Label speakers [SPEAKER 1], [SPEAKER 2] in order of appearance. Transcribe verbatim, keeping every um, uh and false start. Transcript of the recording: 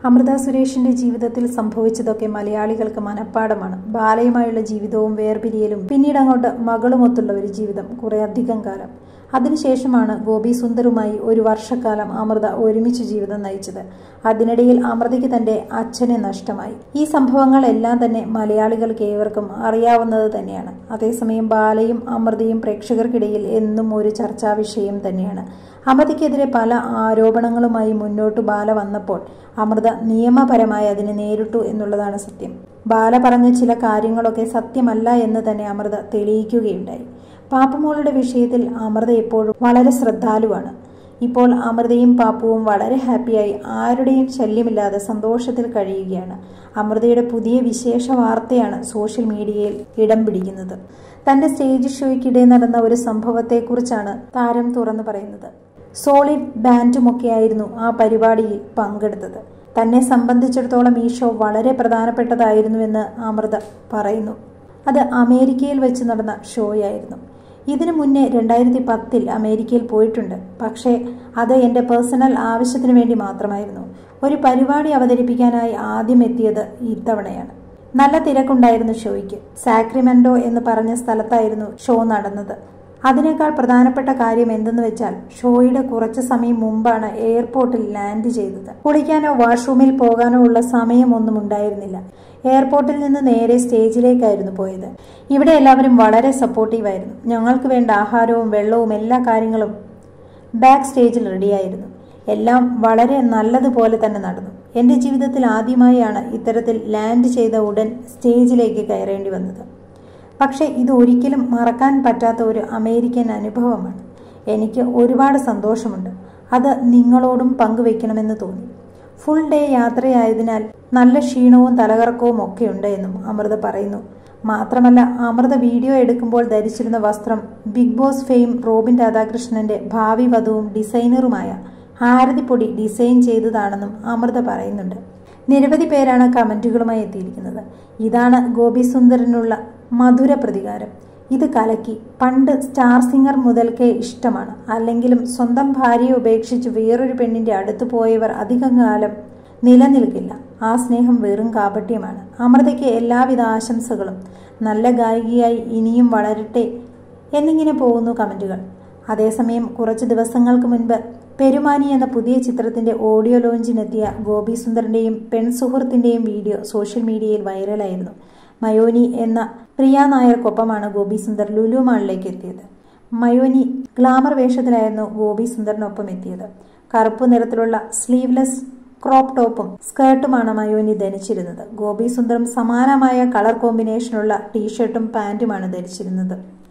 [SPEAKER 1] അമൃത സുരേഷിന്റെ ജീവിതത്തിൽ സംഭവിച്ചതൊക്കെ മലയാളികൾക്ക് മനഃപ്പാടമാണ്. ബാലയുമായുള്ള ജീവിതവും വേർപിരിയലും പിന്നീട് അങ്ങോട്ട് മകളുമൊത്തുള്ള ഒരു ജീവിതം കുറെ അധികം കാലം. അതിനുശേഷമാണ് ഗോപി സുന്ദറുമായി ഒരു വർഷക്കാലം അമൃത ഒരുമിച്ച് ജീവിതം നയിച്ചത്. അതിനിടയിൽ അമൃതയ്ക്ക് തന്റെ അച്ഛനെ നഷ്ടമായി. ഈ സംഭവങ്ങളെല്ലാം തന്നെ മലയാളികൾക്ക് ഏവർക്കും അറിയാവുന്നത് തന്നെയാണ്. അതേസമയം ബാലയും അമൃതയും പ്രേക്ഷകർക്കിടയിൽ എന്നും ഒരു ചർച്ചാ വിഷയം തന്നെയാണ്. അമൃതയ്ക്കെതിരെ പല ആരോപണങ്ങളുമായി മുന്നോട്ട് ബാല വന്നപ്പോൾ അമൃത നിയമപരമായി അതിനെ നേരിട്ടു എന്നുള്ളതാണ് സത്യം. ബാല പറഞ്ഞ ചില കാര്യങ്ങളൊക്കെ സത്യമല്ല എന്ന് തന്നെ അമൃത തെളിയിക്കുകയുണ്ടായി. പാപ്പുമോളുടെ വിഷയത്തിൽ അമൃത എപ്പോഴും വളരെ ശ്രദ്ധാലുവാണ്. ഇപ്പോൾ അമൃതയും പാപ്പുവും വളരെ ഹാപ്പിയായി ആരുടെയും ശല്യമില്ലാതെ സന്തോഷത്തിൽ കഴിയുകയാണ്. അമൃതയുടെ പുതിയ വിശേഷ വാർത്തയാണ് സോഷ്യൽ മീഡിയയിൽ ഇടം പിടിക്കുന്നത്. തന്റെ സ്റ്റേജ് ഷോയ്ക്കിടെ നടന്ന ഒരു സംഭവത്തെക്കുറിച്ചാണ് താരം തുറന്നു പറയുന്നത്. സോളിഡ് ബാൻഡുമൊക്കെയായിരുന്നു ആ പരിപാടിയിൽ പങ്കെടുത്തത്. തന്നെ സംബന്ധിച്ചിടത്തോളം ഈ ഷോ വളരെ പ്രധാനപ്പെട്ടതായിരുന്നുവെന്ന് അമൃത പറയുന്നു. അത് അമേരിക്കയിൽ വെച്ച് നടന്ന ഷോയായിരുന്നു. ഇതിനു മുന്നേ രണ്ടായിരത്തി പത്തിൽ അമേരിക്കയിൽ പോയിട്ടുണ്ട്. പക്ഷേ അത് എൻ്റെ പേഴ്സണൽ ആവശ്യത്തിന് വേണ്ടി മാത്രമായിരുന്നു. ഒരു പരിപാടി അവതരിപ്പിക്കാനായി ആദ്യം എത്തിയത് ഇത്തവണയാണ്. നല്ല തിരക്കുണ്ടായിരുന്നു ഷോയ്ക്ക്. സാക്രിമെന്റോ എന്ന് പറഞ്ഞ സ്ഥലത്തായിരുന്നു ഷോ നടന്നത്. അതിനേക്കാൾ പ്രധാനപ്പെട്ട കാര്യം എന്തെന്ന് വെച്ചാൽ ഷോയുടെ കുറച്ചു സമയം മുമ്പാണ് എയർപോർട്ടിൽ ലാൻഡ് ചെയ്തത്. കുളിക്കാനോ വാഷ്റൂമിൽ പോകാനോ ഉള്ള സമയമൊന്നും ഉണ്ടായിരുന്നില്ല. എയർപോർട്ടിൽ നിന്ന് നേരെ സ്റ്റേജിലേക്കായിരുന്നു പോയത്. ഇവിടെ എല്ലാവരും വളരെ സപ്പോർട്ടീവായിരുന്നു. ഞങ്ങൾക്ക് വേണ്ട ആഹാരവും വെള്ളവും എല്ലാ കാര്യങ്ങളും ബാക്ക് സ്റ്റേജിൽ റെഡിയായിരുന്നു. എല്ലാം വളരെ നല്ലതുപോലെ തന്നെ നടന്നു. എൻ്റെ ജീവിതത്തിൽ ആദ്യമായാണ് ഇത്തരത്തിൽ ലാൻഡ് ചെയ്ത ഉടൻ സ്റ്റേജിലേക്ക് കയറേണ്ടി വന്നത്. പക്ഷേ ഇത് ഒരിക്കലും മറക്കാൻ പറ്റാത്ത ഒരു അമേരിക്കൻ അനുഭവമാണ്. എനിക്ക് ഒരുപാട് സന്തോഷമുണ്ട്. അത് നിങ്ങളോടും പങ്കുവെക്കണമെന്ന് തോന്നി. ഫുൾ ഡേ യാത്രയായതിനാൽ നല്ല ക്ഷീണവും തലകറക്കവും ഒക്കെ ഉണ്ട് എന്നും അമൃത പറയുന്നു. മാത്രമല്ല അമൃത വീഡിയോ എടുക്കുമ്പോൾ ധരിച്ചിരുന്ന വസ്ത്രം ബിഗ് ബോസ് ഫെയിം റോബിൻ രാധാകൃഷ്ണന്റെ ഭാവി വധുവും ഡിസൈനറുമായ ഹാരതിപ്പൊടി ഡിസൈൻ ചെയ്തതാണെന്നും അമൃത പറയുന്നുണ്ട്. നിരവധി പേരാണ് കമന്റുകളുമായി എത്തിയിരിക്കുന്നത്. ഇതാണ് ഗോപി സുന്ദറിനുള്ള മധുര പ്രതികാരം. ഇത് കലക്കി. പണ്ട് സ്റ്റാർ സിംഗർ മുതൽക്കേ ഇഷ്ടമാണ്. അല്ലെങ്കിലും സ്വന്തം ഭാര്യയെ ഉപേക്ഷിച്ച് വേറൊരു പെണ്ണിന്റെ അടുത്ത് പോയവർ അധികം കാലം നിലനിൽക്കില്ല. ആ സ്നേഹം വെറും കാപട്യമാണ്. അമൃതയ്ക്ക് എല്ലാവിധ ആശംസകളും. നല്ല ഗായികയായി ഇനിയും വളരട്ടെ എന്നിങ്ങനെ പോകുന്നു കമന്റുകൾ. അതേസമയം കുറച്ച് ദിവസങ്ങൾക്ക് മുൻപ് പെരുമാനി എന്ന പുതിയ ചിത്രത്തിന്റെ ഓഡിയോ ലോഞ്ചിനെത്തിയ ഗോപി സുന്ദറിന്റെയും പെൺസുഹൃത്തിന്റെയും വീഡിയോ സോഷ്യൽ മീഡിയയിൽ വൈറലായിരുന്നു. മയോനി എന്ന പ്രിയ നായർക്കൊപ്പമാണ് ഗോപി സുന്ദർ ലുലു മാളിലേക്ക് എത്തിയത്. മയോനി ഗ്ലാമർ വേഷത്തിലായിരുന്നു ഗോപി സുന്ദറിനൊപ്പം എത്തിയത്. കറുപ്പ് നിറത്തിലുള്ള സ്ലീവ്ലെസ് ക്രോപ്പ് ടോപ്പും സ്കേർട്ടുമാണ് മയോനി ധരിച്ചിരുന്നത്. ഗോപി സുന്ദറും സമാനമായ കളർ കോമ്പിനേഷനുള്ള ടീഷർട്ടും പാന്റുമാണ് ധരിച്ചിരുന്നത്.